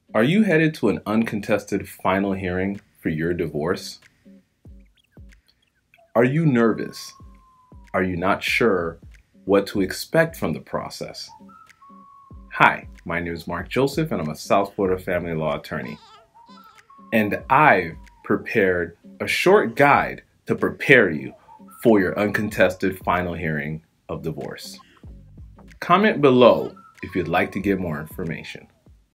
Are you headed to an uncontested final hearing for your divorce? Are you nervous? Are you not sure what to expect from the process? Hi, my name is Marck Joseph and I'm a South Florida family law attorney. And I've prepared a short guide to prepare you for your uncontested final hearing of divorce. Comment below if you'd like to get more information.